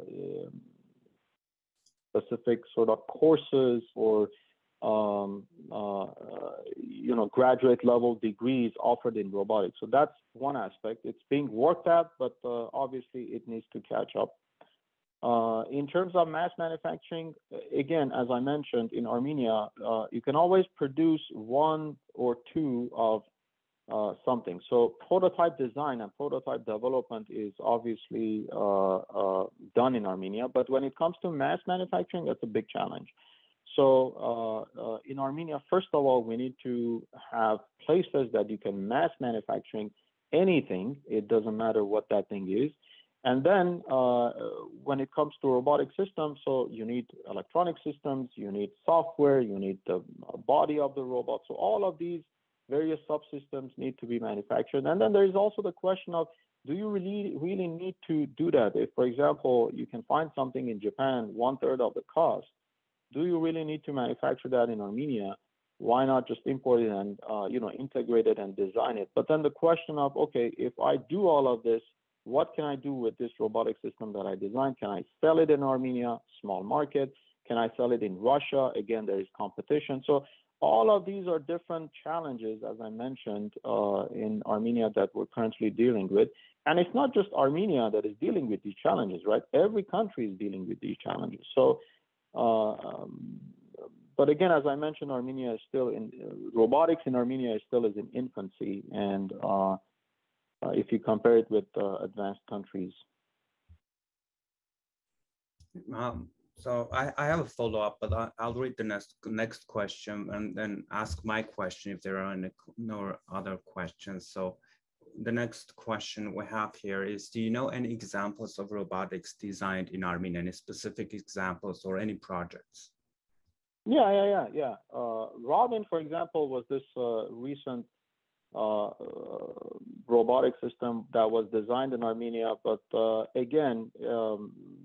specific sort of courses or um, uh, you know, graduate level degrees offered in robotics. So that's one aspect. It's being worked at, but uh, obviously it needs to catch up. Uh, in terms of mass manufacturing, again, as I mentioned, in Armenia, uh, you can always produce one or two of uh, something. So prototype design and prototype development is obviously uh, uh, done in Armenia, but when it comes to mass manufacturing, that's a big challenge. So uh, uh, in Armenia, first of all, we need to have places that you can mass manufacturing anything. It doesn't matter what that thing is. And then uh, when it comes to robotic systems, so you need electronic systems, you need software, you need the body of the robot. So all of these various subsystems need to be manufactured. And then there is also the question of, do you really, really need to do that? If, for example, you can find something in Japan, one third of the cost, do you really need to manufacture that in Armenia? Why not just import it and uh, you know, integrate it and design it? But then the question of, okay, if I do all of this, what can I do with this robotic system that I designed? Can I sell it in Armenia, small market? Can I sell it in Russia? Again, there is competition. So all of these are different challenges, as I mentioned, uh, in Armenia that we're currently dealing with. And it's not just Armenia that is dealing with these challenges, right? Every country is dealing with these challenges. So, uh, um, but again, as I mentioned, Armenia is still in, uh, robotics in Armenia is still is in infancy. And uh, Uh, if you compare it with uh, advanced countries. Um, so I, I have a follow-up, but I, I'll read the next next question and then ask my question if there are any, no other questions. So the next question we have here is, do you know any examples of robotics designed in Armenia, any specific examples or any projects? Yeah, yeah, yeah, yeah. Uh, Robin, for example, was this uh, recent Uh, uh, robotic system that was designed in Armenia, but uh, again, um,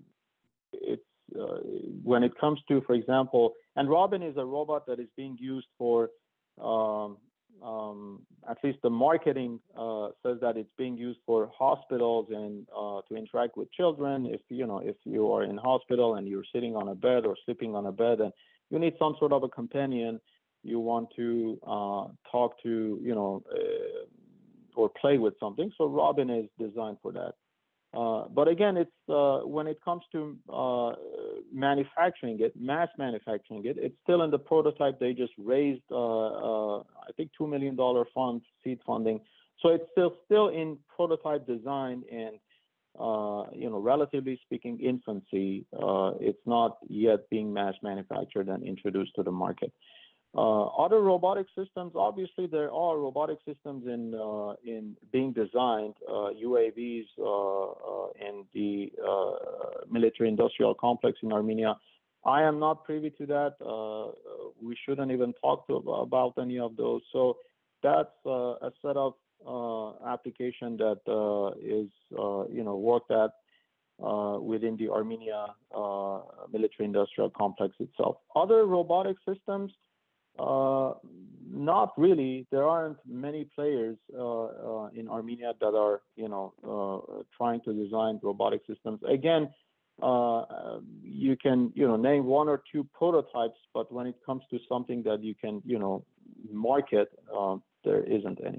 it's uh, when it comes to, for example, and Robin is a robot that is being used for, um, um, at least the marketing uh, says that it's being used for hospitals and uh, to interact with children. If you know, if you are in hospital and you're sitting on a bed or sleeping on a bed, and you need some sort of a companion. You want to uh, talk to, you know, uh, or play with something. So Robin is designed for that. Uh, but again, it's uh, when it comes to uh, manufacturing it, mass manufacturing it, it's still in the prototype. They just raised, uh, uh, I think, two million dollars funds, seed funding. So it's still still in prototype design and, uh, you know, relatively speaking, infancy. Uh, it's not yet being mass manufactured and introduced to the market. Uh, other robotic systems, obviously, there are robotic systems in uh, in being designed, uh, U A Vs uh, uh, in the uh, military-industrial complex in Armenia. I am not privy to that. Uh, we shouldn't even talk to, about any of those. So that's uh, a set of uh, application that uh, is, uh, you know, worked at uh, within the Armenia uh, military-industrial complex itself. Other robotic systems, Uh, not really. There aren't many players uh, uh, in Armenia that are, you know, uh, trying to design robotic systems. Again, uh, you can, you know, name one or two prototypes, but when it comes to something that you can, you know, market, uh, there isn't any.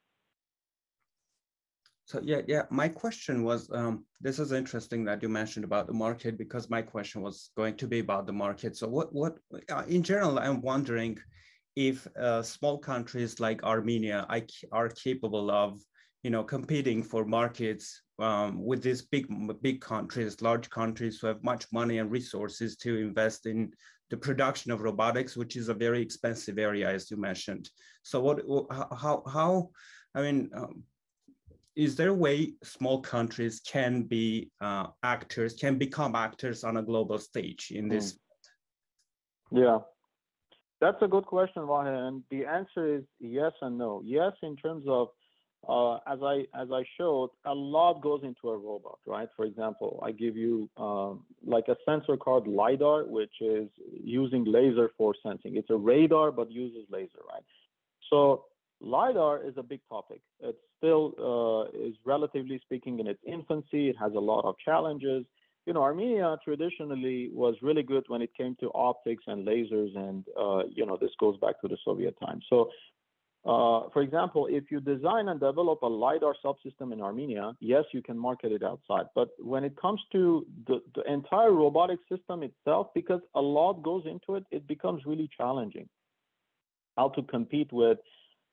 So yeah, yeah. My question was, um, this is interesting that you mentioned about the market, because my question was going to be about the market. So what, what, uh, in general, I'm wondering if uh, small countries like Armenia are capable of, you know, competing for markets um, with these big, big countries, large countries who have much money and resources to invest in the production of robotics, which is a very expensive area, as you mentioned. So what, how, how, I mean. Um, Is there a way small countries can be uh, actors, can become actors on a global stage in this? Mm. Yeah, that's a good question, Wahe, and the answer is yes and no. Yes, in terms of, uh, as I as I showed, a lot goes into a robot, right? For example, I give you um, like a sensor called LiDAR, which is using laser for sensing. It's a radar, but uses laser, right? So LiDAR is a big topic. It still uh, is, relatively speaking, in its infancy. It has a lot of challenges. You know, Armenia traditionally was really good when it came to optics and lasers, and uh, you know, this goes back to the Soviet time. So, uh, for example, if you design and develop a LiDAR subsystem in Armenia, yes, you can market it outside. But when it comes to the, the entire robotic system itself, because a lot goes into it, it becomes really challenging. How to compete with,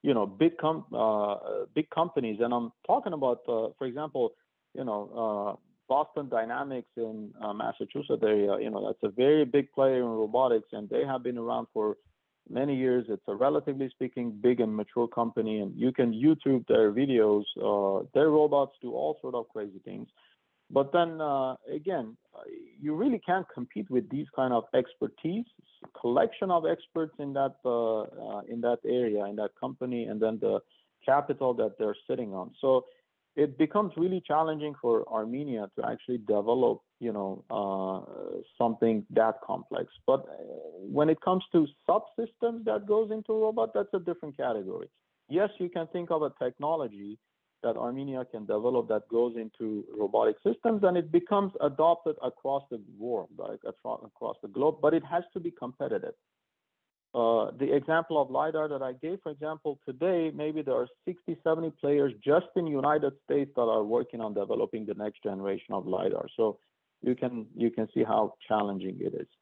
you know, big com uh, big companies, and I'm talking about, uh, for example, you know, uh, Boston Dynamics in uh, Massachusetts area. You know, that's a very big player in robotics, and they have been around for many years. It's a relatively speaking big and mature company, and you can YouTube their videos. Uh, their robots do all sort of crazy things. But then uh, again, you really can't compete with these kind of expertise, collection of experts in that uh, uh, in that area, in that company, and then the capital that they're sitting on. So it becomes really challenging for Armenia to actually develop, you know, uh, something that complex. But when it comes to subsystems that goes into a robot, that's a different category. Yes, you can think of a technology that Armenia can develop that goes into robotic systems, and it becomes adopted across the world, like across the globe, but it has to be competitive. Uh, the example of LiDAR that I gave, for example, today, maybe there are sixty, seventy players just in the United States that are working on developing the next generation of LiDAR. So you can, you can see how challenging it is.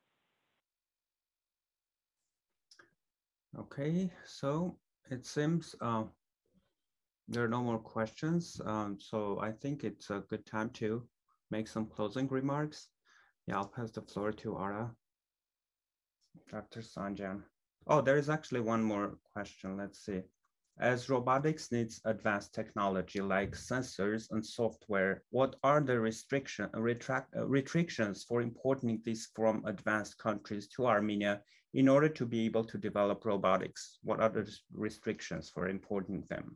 Okay, so it seems uh, there are no more questions. Um, so I think it's a good time to make some closing remarks. Yeah, I'll pass the floor to Ara. Doctor Sanjan. Oh, there is actually one more question. Let's see. As robotics needs advanced technology like sensors and software, what are the restriction, retract, uh, restrictions for importing this from advanced countries to Armenia in order to be able to develop robotics? What are the restrictions for importing them?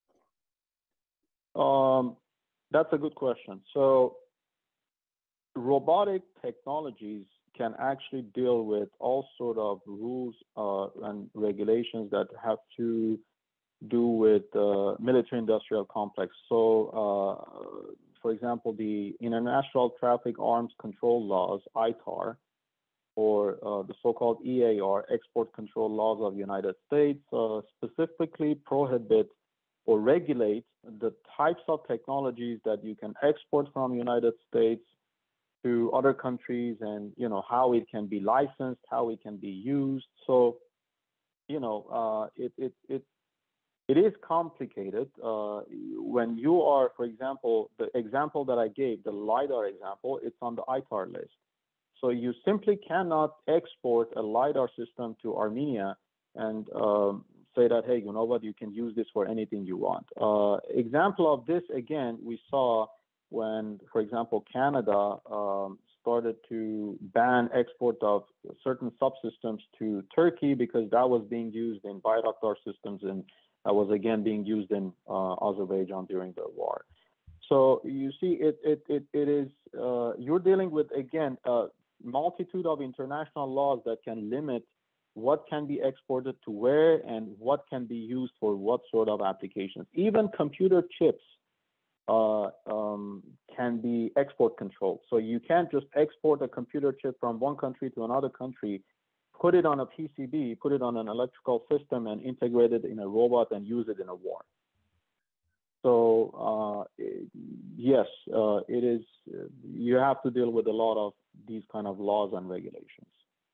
Um, that's a good question. So robotic technologies can actually deal with all sort of rules uh, and regulations that have to do with uh, military-industrial complex. So, uh, for example, the International Traffic Arms Control Laws, I T A R, or uh, the so-called E A R, Export Control Laws of the United States, uh, specifically prohibit or regulate the types of technologies that you can export from the United States to other countries, and you know how it can be licensed, how it can be used. So, you know, uh, it it it it is complicated uh, when you are, for example, the example that I gave, the LiDAR example, it's on the I T A R list. So you simply cannot export a LiDAR system to Armenia and um, say that, hey, you know what, you can use this for anything you want. Uh, example of this, again, we saw when, for example, Canada um, started to ban export of certain subsystems to Turkey because that was being used in Bayraktar systems, and that was again being used in uh, Azerbaijan during the war. So you see, it it it, it is uh, you're dealing with, again, a multitude of international laws that can limit what can be exported to where and what can be used for what sort of applications. Even computer chips Uh, um, can be export controlled. So you can't just export a computer chip from one country to another country, put it on a P C B, put it on an electrical system, and integrate it in a robot and use it in a war. So uh, yes, uh, it is. Uh, you have to deal with a lot of these kind of laws and regulations.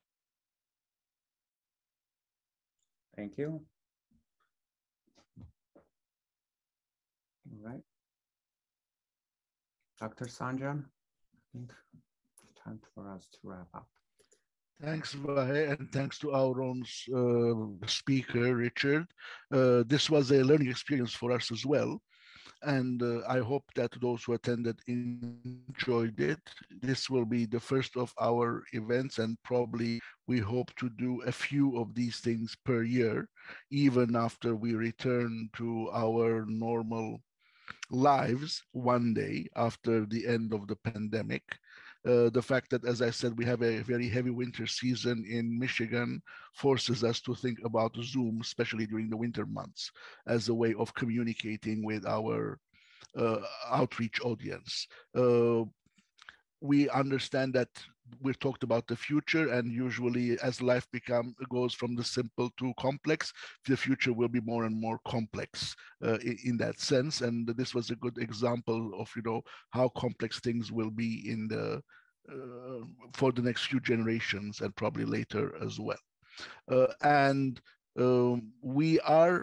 Thank you. All right. Doctor Sanjan, I think it's time for us to wrap up. Thanks, Vahe, and thanks to our own uh, speaker, Richard. Uh, this was a learning experience for us as well. And uh, I hope that those who attended enjoyed it. This will be the first of our events, and probably we hope to do a few of these things per year, even after we return to our normal lives one day after the end of the pandemic. Uh, the fact that, as I said, we have a very heavy winter season in Michigan forces us to think about Zoom, especially during the winter months, as a way of communicating with our uh, outreach audience. Uh, we understand that we've talked about the future, and usually as life become goes from the simple to complex, the future will be more and more complex uh, in, in that sense. And this was a good example of, you know, how complex things will be in the uh, for the next few generations, and probably later as well. Uh, and um, we are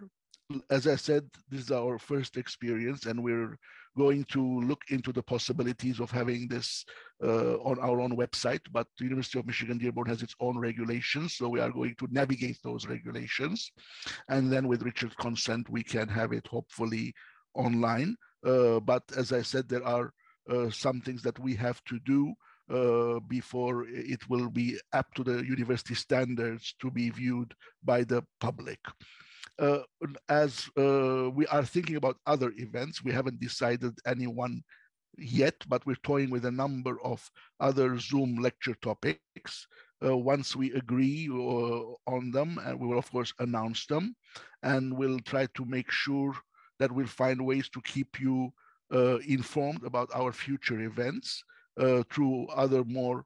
as I said, this is our first experience, and we're going to look into the possibilities of having this uh, on our own website. But the University of Michigan-Dearborn has its own regulations, so we are going to navigate those regulations. And then with Richard's consent, we can have it hopefully online. Uh, but as I said, there are uh, some things that we have to do uh, before it will be up to the university standards to be viewed by the public. Uh, as uh, we are thinking about other events, we haven't decided any one yet, but we're toying with a number of other Zoom lecture topics. Uh, once we agree uh, on them, and we will of course announce them, and we'll try to make sure that we'll find ways to keep you uh, informed about our future events uh, through other more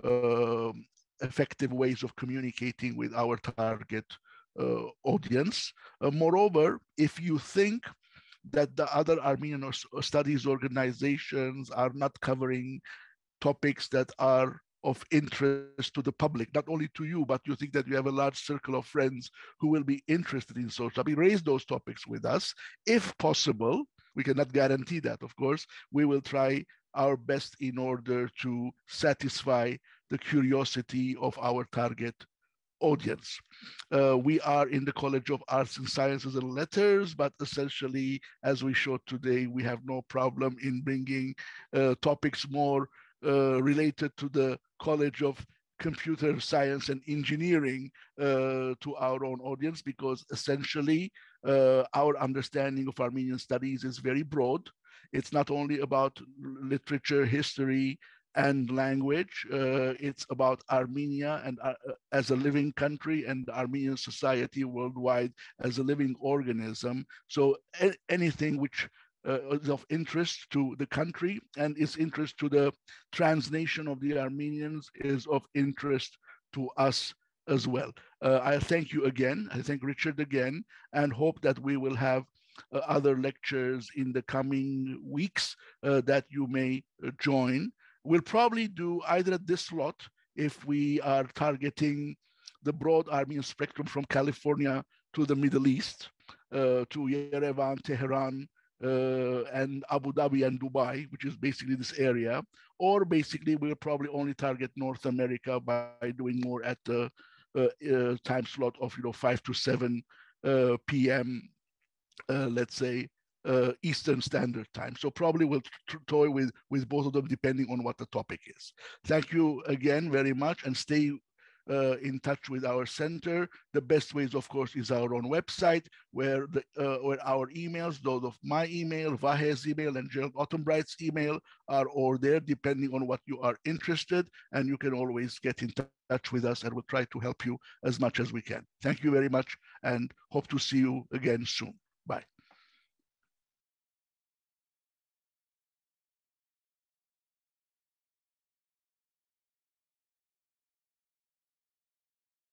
uh, effective ways of communicating with our target uh, audience. Uh, moreover, if you think that the other Armenian studies organizations are not covering topics that are of interest to the public, not only to you, but you think that you have a large circle of friends who will be interested in social topics, raise those topics with us. If possible, we cannot guarantee that, of course, we will try our best in order to satisfy the curiosity of our target audience. Uh, we are in the College of Arts and Sciences and Letters, but essentially, as we showed today, we have no problem in bringing uh, topics more uh, related to the College of Computer Science and Engineering uh, to our own audience, because essentially uh, our understanding of Armenian studies is very broad. It's not only about literature, history, and language. Uh, it's about Armenia and uh, as a living country, and Armenian society worldwide as a living organism. So a- anything which uh, is of interest to the country and is interest to the transnation of the Armenians is of interest to us as well. Uh, I thank you again. I thank Richard again, and hope that we will have uh, other lectures in the coming weeks uh, that you may uh, join. We'll probably do either at this slot, if we are targeting the broad Armenian spectrum from California to the Middle East, uh, to Yerevan, Tehran, uh, and Abu Dhabi and Dubai, which is basically this area. Or basically, we'll probably only target North America by doing more at the uh, uh, time slot of you know five to seven uh, p m Uh, let's say, uh, Eastern Standard Time. So probably we'll toy with, with both of them depending on what the topic is. Thank you again very much, and stay uh, in touch with our center. The best ways, of course, is our own website, where the uh, where our emails, those of my email, Vahe's email, and Gerald Ottenbright's email are all there, depending on what you are interested. And you can always get in touch with us, and we'll try to help you as much as we can. Thank you very much, and hope to see you again soon. Bye.